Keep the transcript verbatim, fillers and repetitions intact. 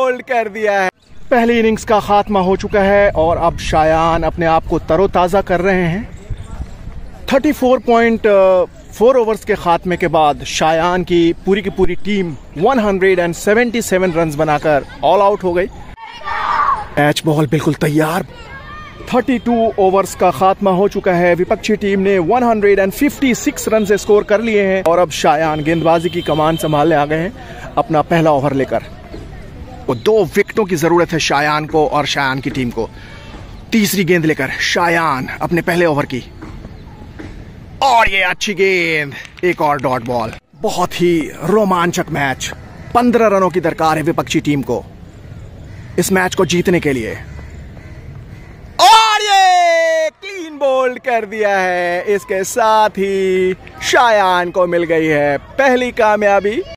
Bold कर दिया है। पहली इनिंग्स का खात्मा हो चुका है और अब शायान अपने आप को तरोताज़ा कर रहे हैं। चौंतीस पॉइंट चार ओवर्स के खात्मे के बाद शायान की पूरी की पूरी टीम एक सौ सतहत्तर रन्स बनाकर ऑल आउट हो गई। मैच बॉल बिल्कुल तैयार। बत्तीस ओवर्स का खात्मा हो चुका है। विपक्षी टीम ने एक सौ छप्पन रन से स्कोर कर लिए हैं और अब शायान गेंदबाजी की कमान संभालने आ गए हैं अपना पहला ओवर लेकर। वो दो विकेटों की जरूरत है शायान को और शायान की टीम को। तीसरी गेंद लेकर शायान अपने पहले ओवर की, और ये अच्छी गेंद, एक और डॉट बॉल। बहुत ही रोमांचक मैच। पंद्रह रनों की दरकार है विपक्षी टीम को इस मैच को जीतने के लिए, और ये क्लीन बोल्ड कर दिया है। इसके साथ ही शायान को मिल गई है पहली कामयाबी।